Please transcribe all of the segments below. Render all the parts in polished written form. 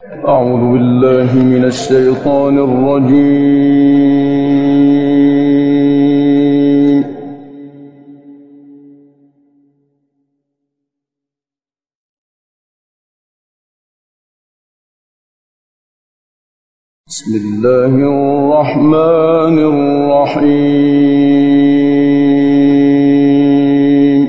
أعوذ بالله من الشيطان الرجيم. بسم الله الرحمن الرحيم.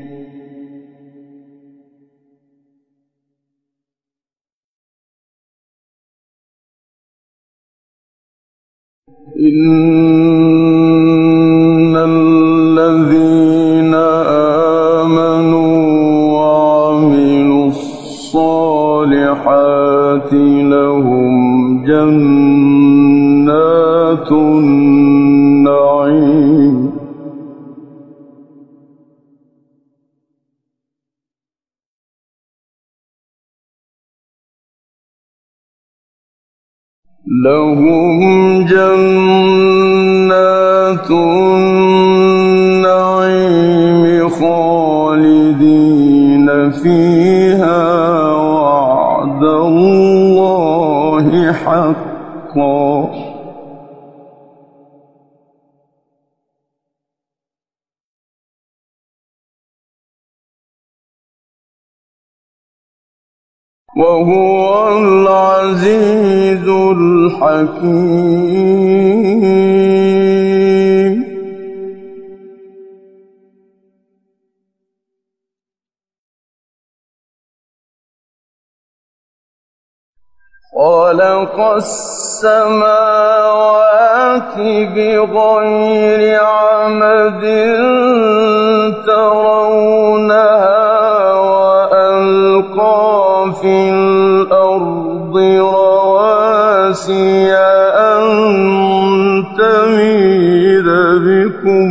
إن الذين آمنوا وعملوا الصالحات لهم جنات النعيم لهم جنات النعيم خالدين فيها وعد الله حقا وهو العزيز الحكيم. خلق السماوات بغير عمد ترونها وألقى في الأرض رواسي أن تميد بكم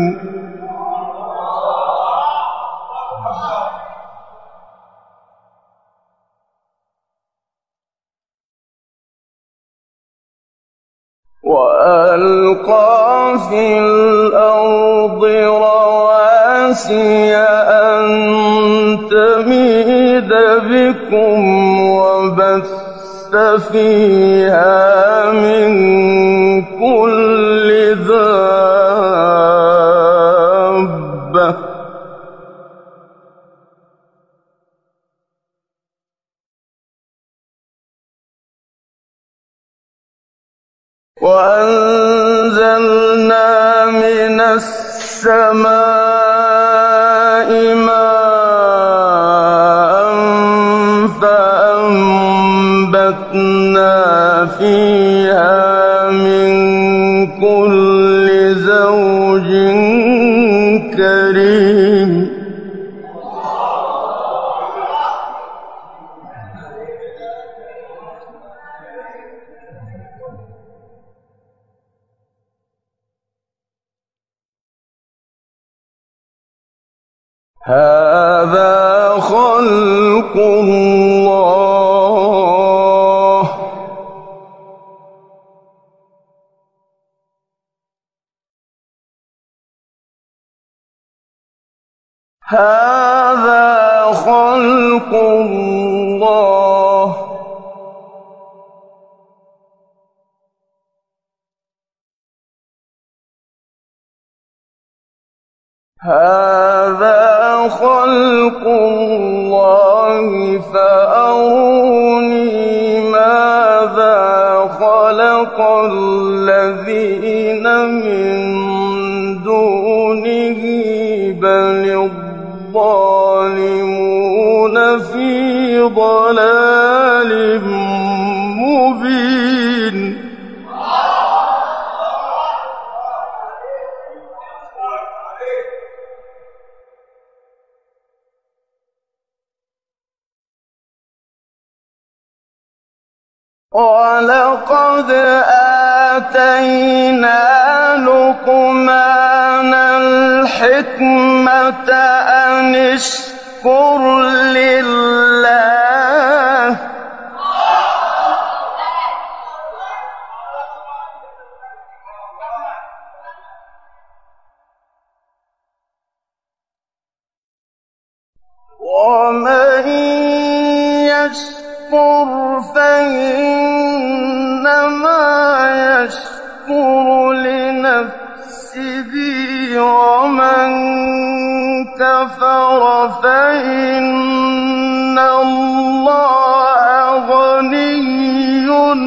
وبث فيها من كل دابة وأنزلنا من السماء ماء فأنبتنا فيها من كل زوج كريم. هذا خلق الله فأروني ماذا خلق الذين من دونه بل الظالمون في ضلال مبين. وَلَقَدْ آتَيْنَا لُقْمَانَ الْحِكْمَةَ أَنِ اشْكُرْ لِلَّهِ وَمَن يَشْكُرْ فَإِنَّمَا كفر فإن الله غني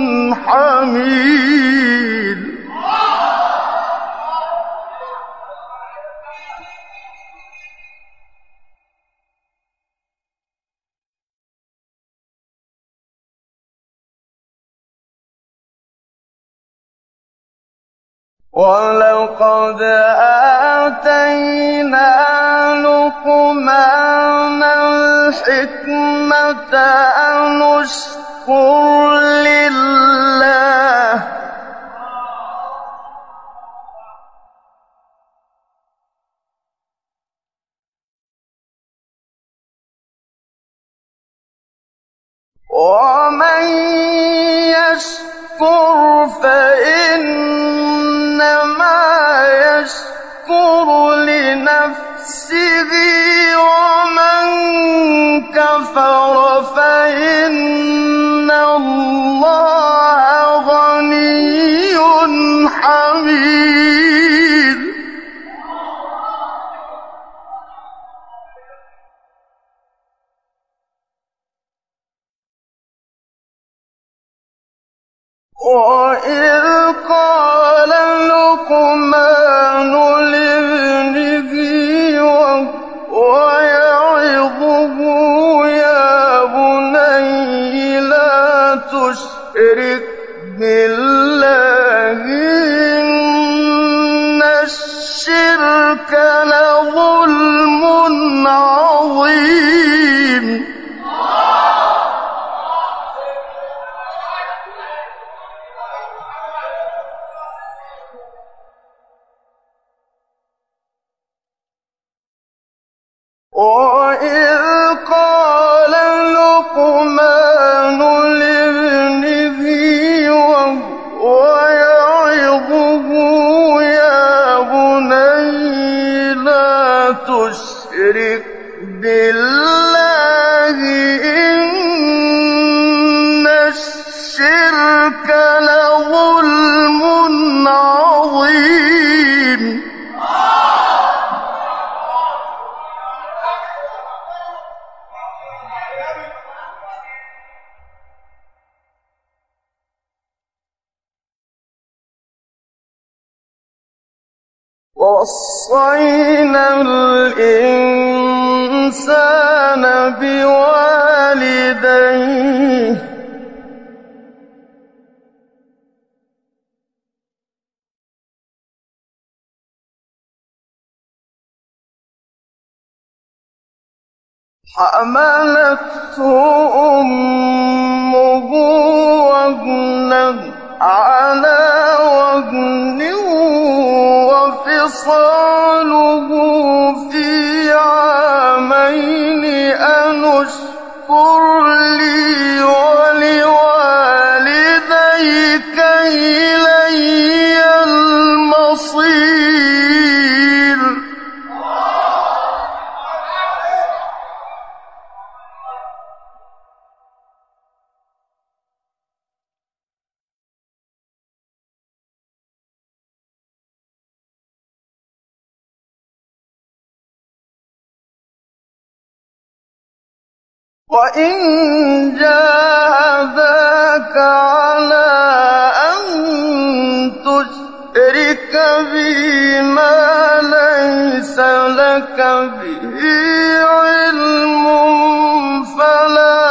حميد. وَلَقَدْ آتَيْنَا لُقْمَانَ الْحِكْمَةَ أَنِ اشْكُرْ لِلَّهِ وَمَن يَشْكُرْ فَإِنَّمَا يَشْكُرُ لِنَفْسِهِ وَمَن كَفَرَ فَإِنَّ اللَّهَ غَنِيٌّ حَمِيدٌ. وَإِذْ قَالَ لُقْمَانُ لِابْنِهِ وَهُوَ يَعِظُهُ يَا بُنَيَّ لَا تُشْرِكْ بِاللَّهِ إِنَّ الشِّرْكَ لَظُلْمٌ عَظِيمٌ. وَإِذْ قَالَ لُقْمَانُ لِابْنِهِ وَهُوَ يَعِظُهُ يَا بُنَيَّ لَا تُشْرِكْ بِاللَّهِ إِنَّ الشِّرْكَ لَظُلْمٌ عَظِيمٌ. وَوَصَّيْنَا الْإِنسَانَ بِوَالِدَيْهِ حَمَلَتْهُ أُمُّهُ وَهْنًا عَلَىٰ وَهْنٍ وَفِصَالُهُ فِي عَامَيْنِ أَنِ اشْكُرْ لِي وَلِوَالِدَيْكَ إِلَيَّ الْمَصِيرُ. وَإِن جَاهَدَاكَ عَلَىٰ أَن تُشْرِكَ بِي مَا لَيْسَ لَكَ بِهِ عِلْمٌ فَلَا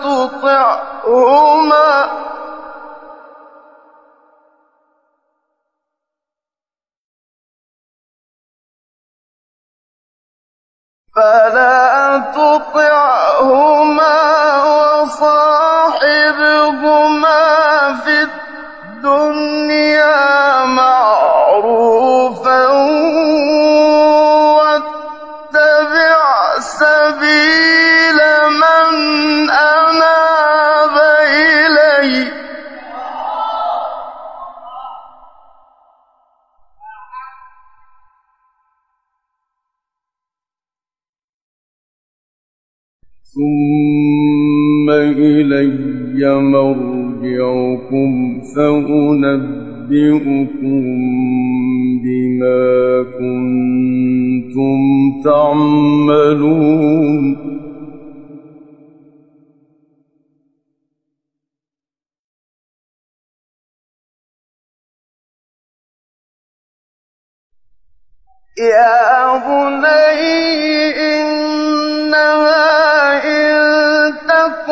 تُطِعْهُمَا وَصَاحِبْهُمَا فِي الدُّنْيَا مَعْرُوفًا وَاتَّبِعْ سَبِيلَ مَنْ أَنَابَ إِلَيَّ ۚ ثُمَّ إِلَيَّ مَرْجِعُكُمْ فَأُنَبِّئُكُم بما كنتم تعملون يا بني إنها إن تك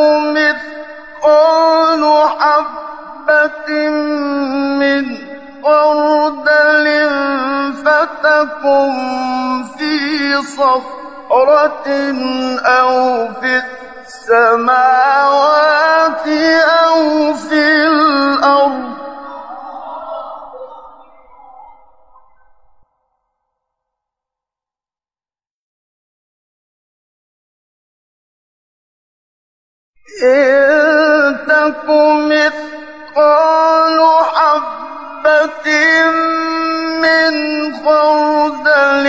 مثقال حبة من خردل فتكن في صخرة أو في السماوات أو في الأرض إن تك مثقال حبة من خردل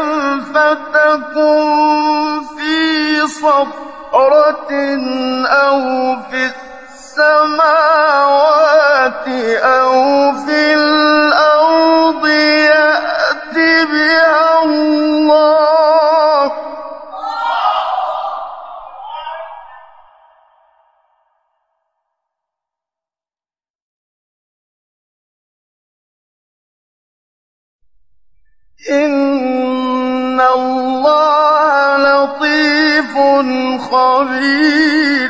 فتكن في صخرة أو في السماوات أو في الأرض يأت بها الله إن الله لطيف خبير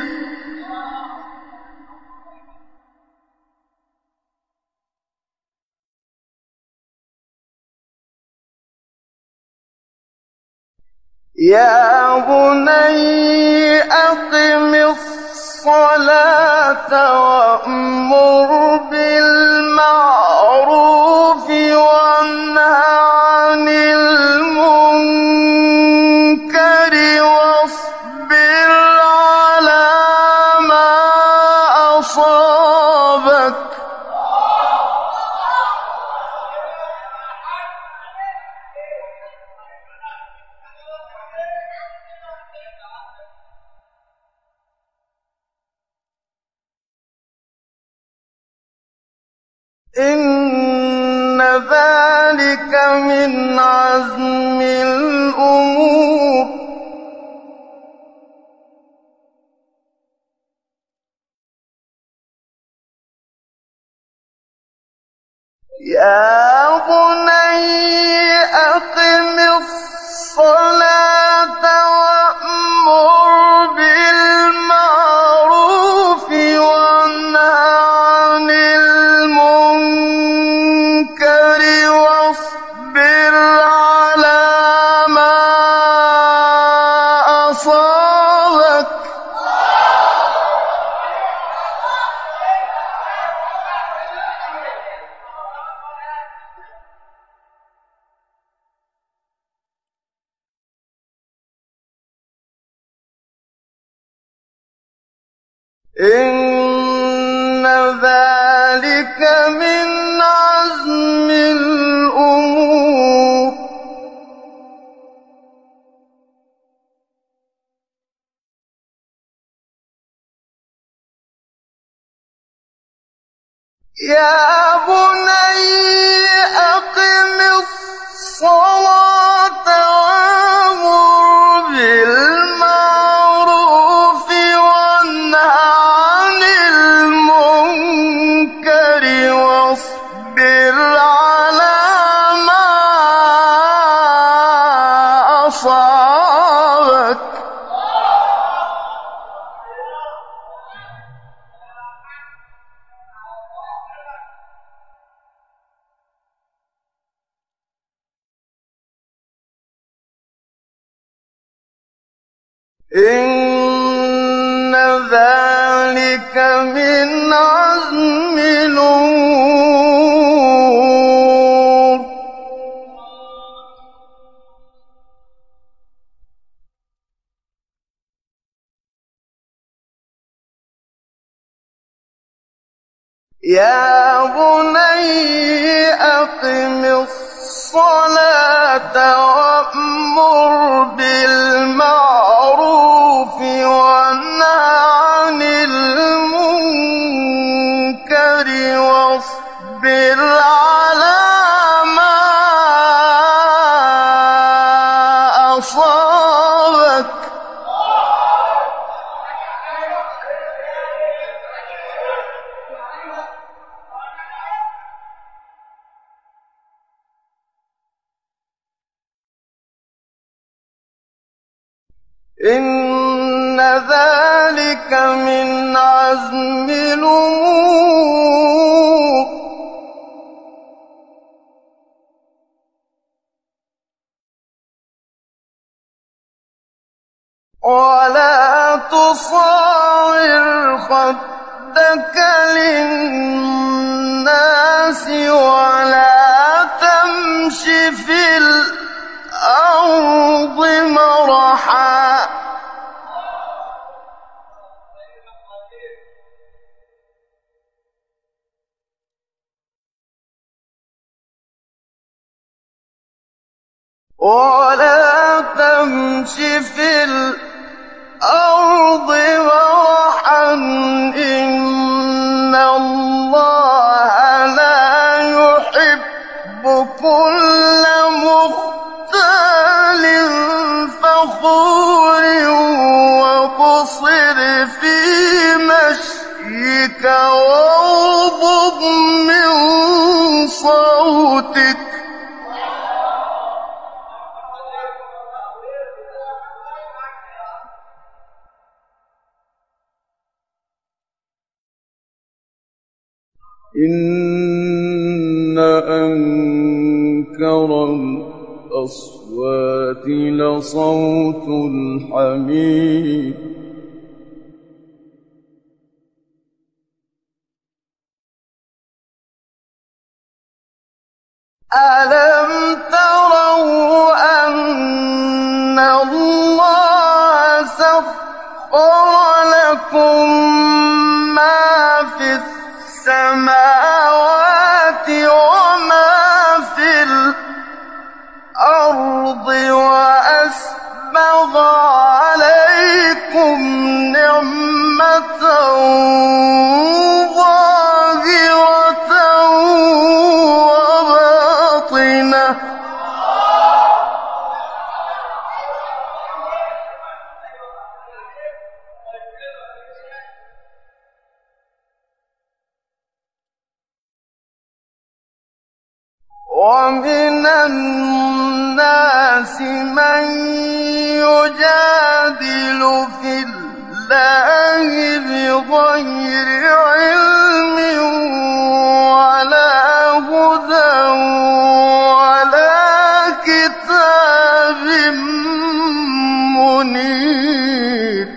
يا بني أقم الصلاة وأمر بالمعروف وانه عن المنكر واصبر على ما أصابك إن ذلك من عزم الأمور يا بني أقم الصلاة وأمر بالمعروف وانه عن المنكر واصبر على ما أصابك إن ذلك من عزم الأمور يا بني أقم الصلاة وأمر بالمعروف وانه عن المنكر واصبر على ما أصابك إن ذلك من عزم الأمور يا بني أقم الصلاة وأمر بالمعروف وانه عن المنكر واصبر على ما الأمور ولا تصعر خدك للناس ولا تمش في الأرض مرحا ولا تمش في الأرض مرحا إن الله لا يحب كل مختال فخور وقصر في مشيك واغضض من صوتك إن أنكر الأصوات لصوت الحمير ألم تروا أن الله سخر لكم ما في السماوات وما في الأرض وأسبغ عليكم نعمة ظاهرة وباطنة ومن الناس من يجادل في الله بغير علم ولا هدى ولا كتاب منير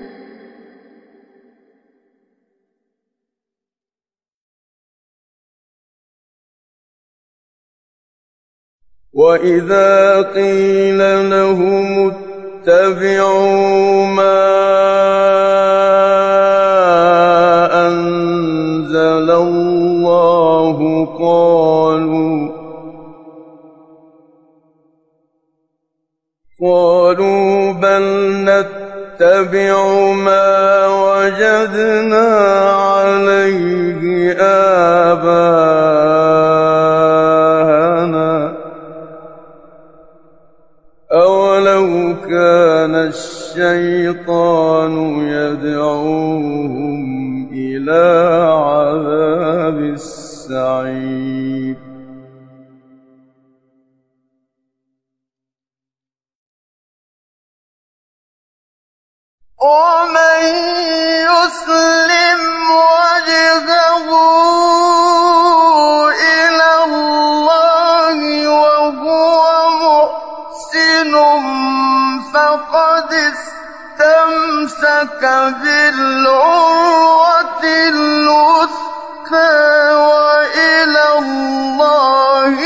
وإذا قيل لهم اتبعوا ما أنزل الله قالوا بل نتبع ما وجدنا عليه آباءنا أولو كان الشيطان يدعوهم إلى عذاب السعير ومن يسلم وجهه إلى الله وهو محسن فقد استمسك بالعروة الوثقى وإلى الله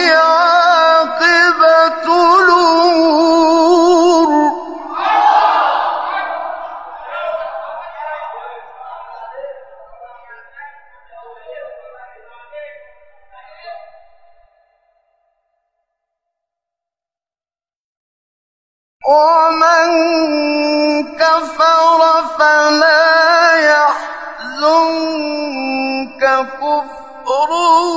عاقبة الأمور ومن كفر فلا يحزنك كفره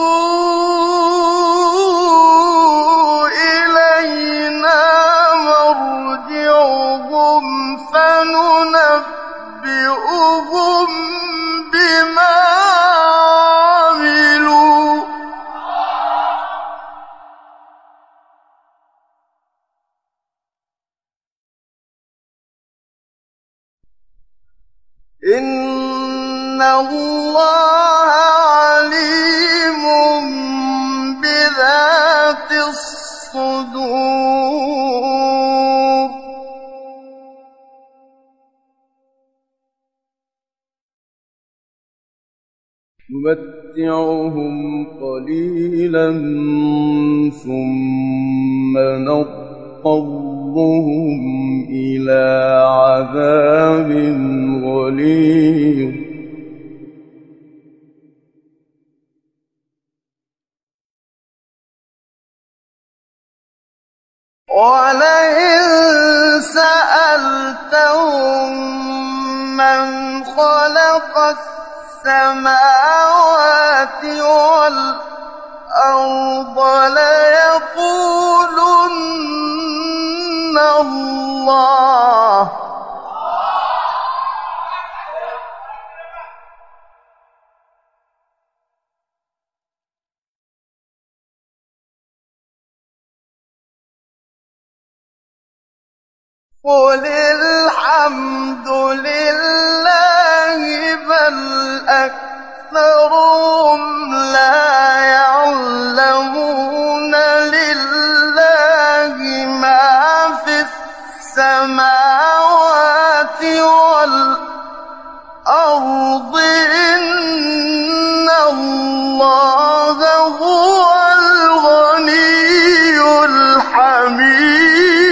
إلينا مرجعهم فننبئهم بما عملوا إن الله نمتعهم قليلا ثم نضطرهم إلى عذاب غليظ ولئن سألتهم من خلق السماوات والأرض ليقولن الله قل الحمد لله بل أكثرهم لا يعلمون لله ما في السماوات والأرض إن الله هو الغني الحميد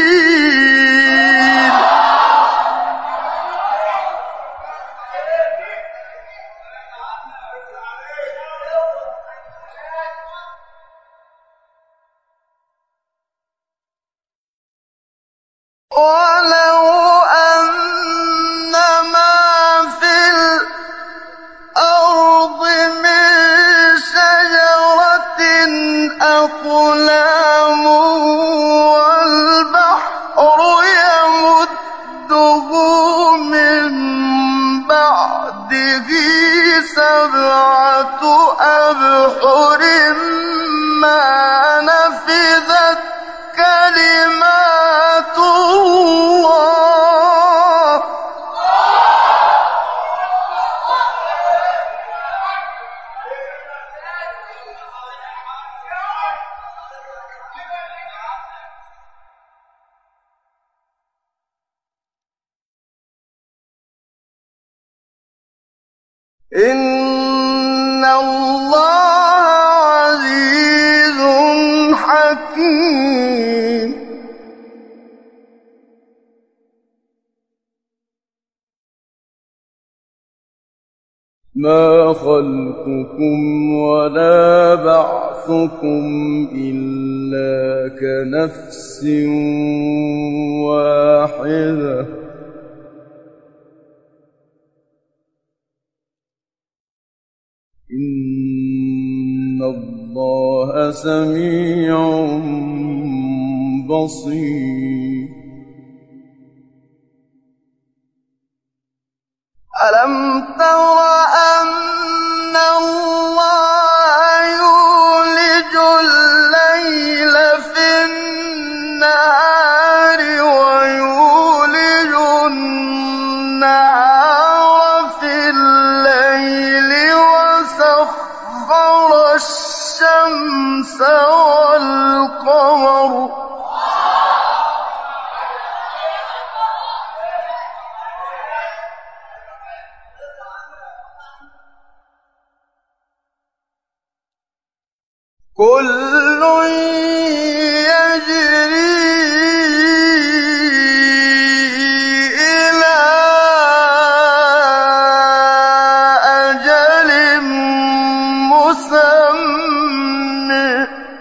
ولو أن ما في الأرض من شجرة أقلام والبحر يمده من بعده 7 أبحر ما نفذت كلمات الله إن الله عزيز حكيم ما خلقكم ولا بعثكم إلا كنفس واحدة إن الله سميع بصير ألم تر أن الله يولج الليل في النهار ويولج النهار في الليل وسخر الشمس والقمر كل يجري إلى أجل مسمى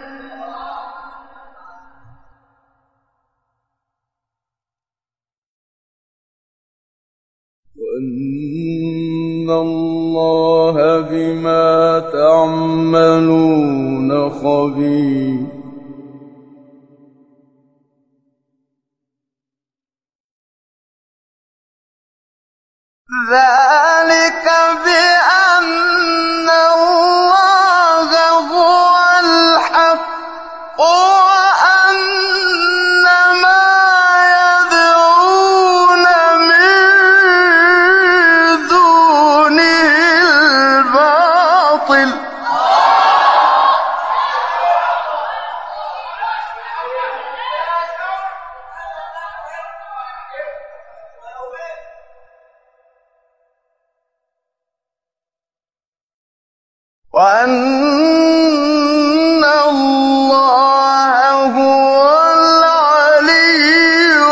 وأن الله بما تعملون خبير ذلك بأن الله هو الحق وأن ما يدعون من دونه الباطل وأن الله هو العلي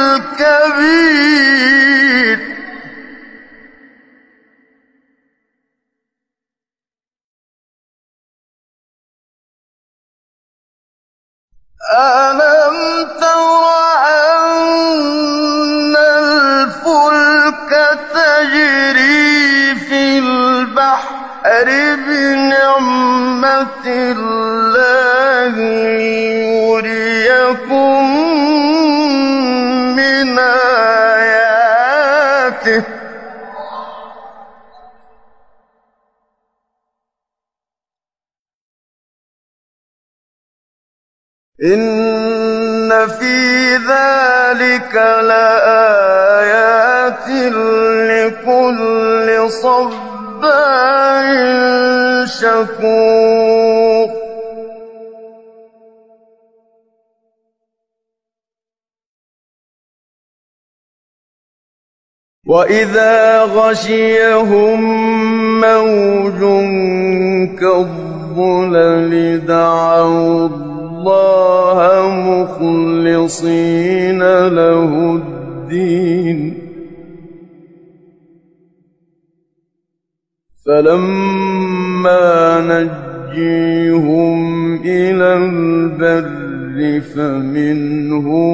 الكبير. ألم تر أن الفلك تجري في البحر بنعمة الله ليريكم من آياته إن في ذلك لآيات لكل صبار شكور. وإذا غشيهم موج كالظلل دعوا الله مخلصين له الدين فلما نجيهم إلى البر فمنهم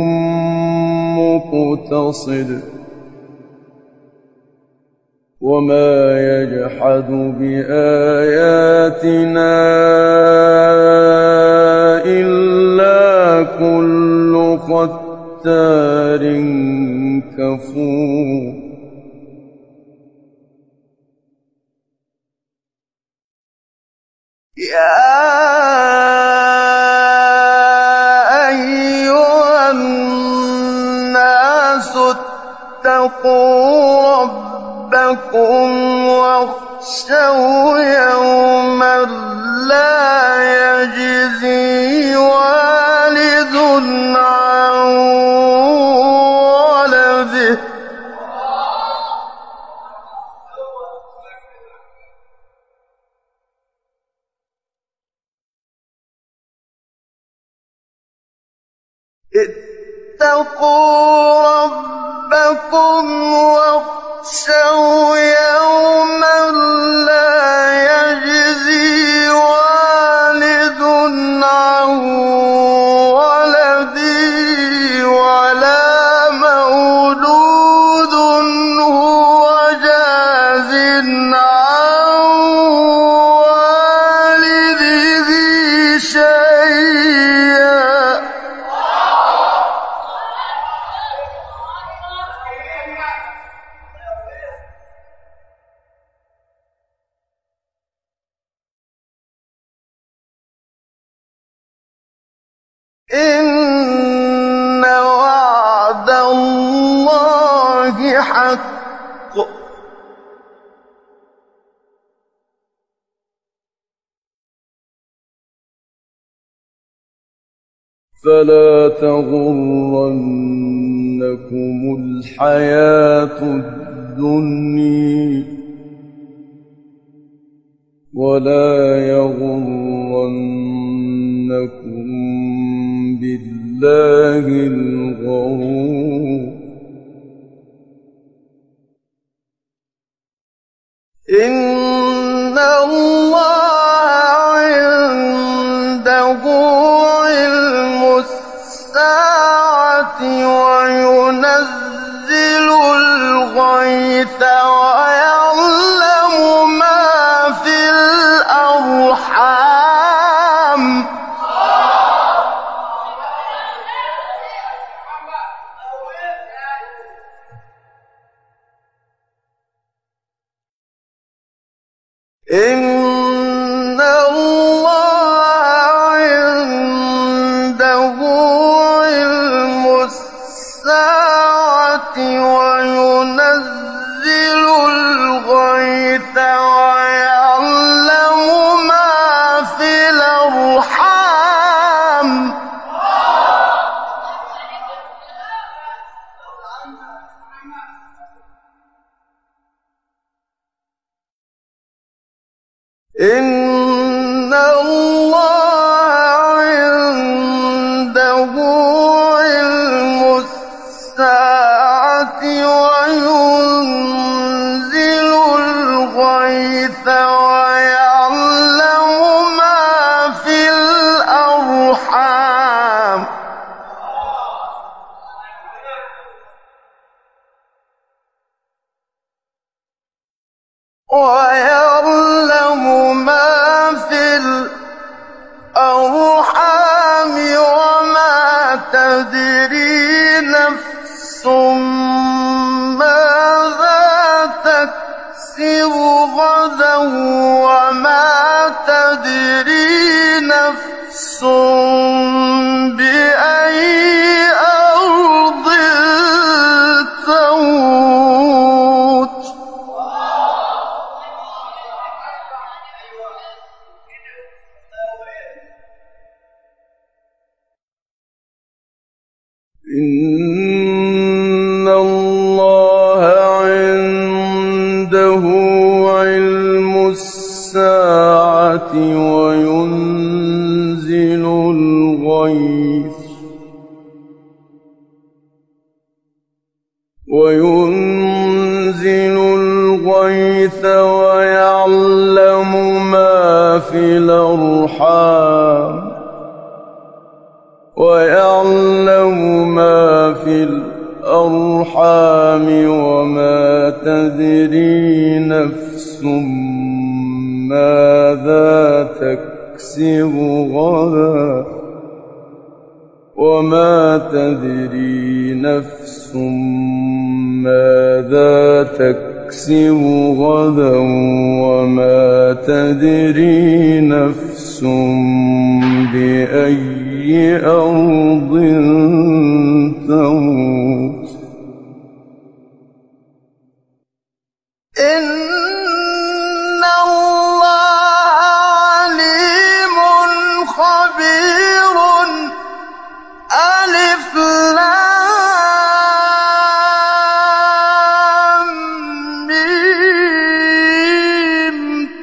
مقتصد وما يجحد بآياتنا إلا كل ختار كفور. يا أيها الناس اتقوا ربكم واخشوا يوما لا يجزي والد عن ولده اتقوا ربكم واخشوا يوما لا يجزي والد عن ولده ولا مولود هو جاز عن والده شيئا إن وعد الله حق فلا تغرنكم الحياة الدنيا ولا يغرنكم بالله الغرور. إن الله عنده علم الساعة وينزل الغيث ويعلم ما في الأرحام إن الله عنده علم الساعة وينزل الغيث ويعلم ما في الأرحام وما تدري نفس ماذا تكسب غدا وما تدري نفس ماذا تكسب غدا وما تدري نفس بأي أرض تموت إن الله عليم خبير ألف لام ميم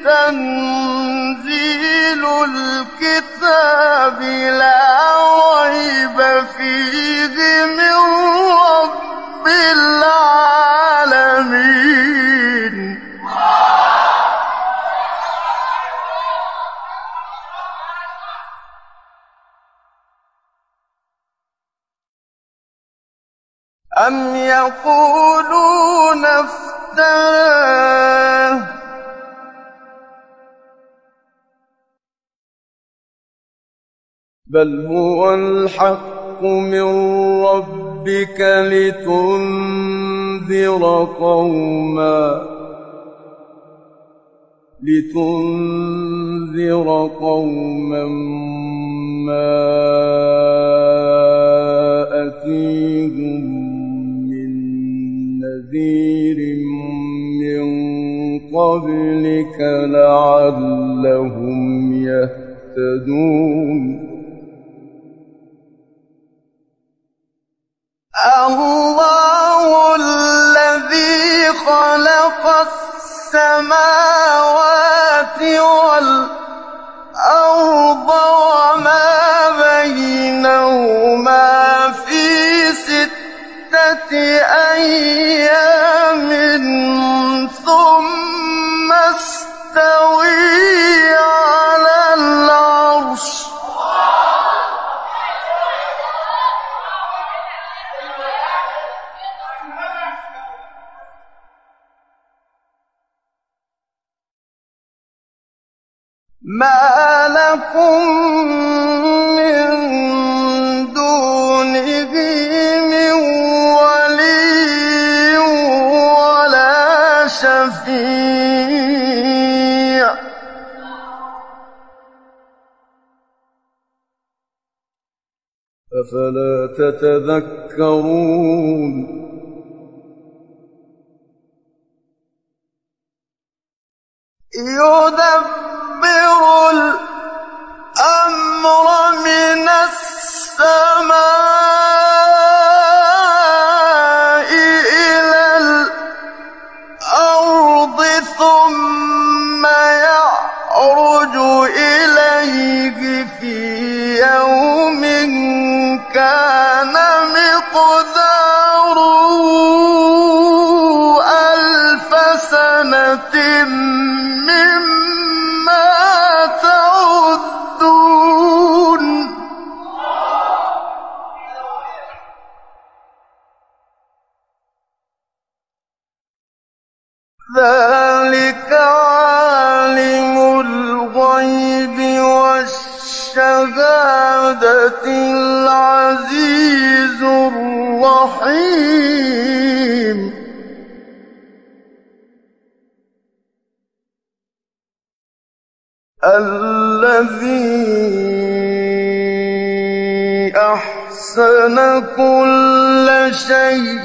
تنزيل الكتاب لا ريب فيه من رب العالمين أم يقولون افتراه بل هو الحق من ربك لتنذر قوما ما أتيهم من نذير من قبلك لعلهم يهتدون الله الذي خلق السماوات والأرض وما بينهما في 6 أيام ثم استوى على العرش ما لكم من دونه من ولي ولا شفيع أفلا تتذكرون يدبر الأمر من السماء إلى الأرض ثم يعرج إليه في يوم كان مقداره 1000 سنة مما تعدون ذلك عالم الغيب والشهادة العزيز الرحيم الذي أحسن كل شيء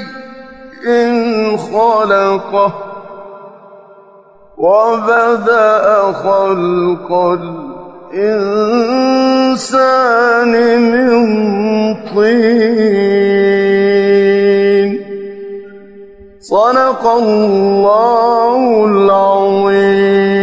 خلقه وبدأ خلق الإنسان من طين صدق الله العظيم.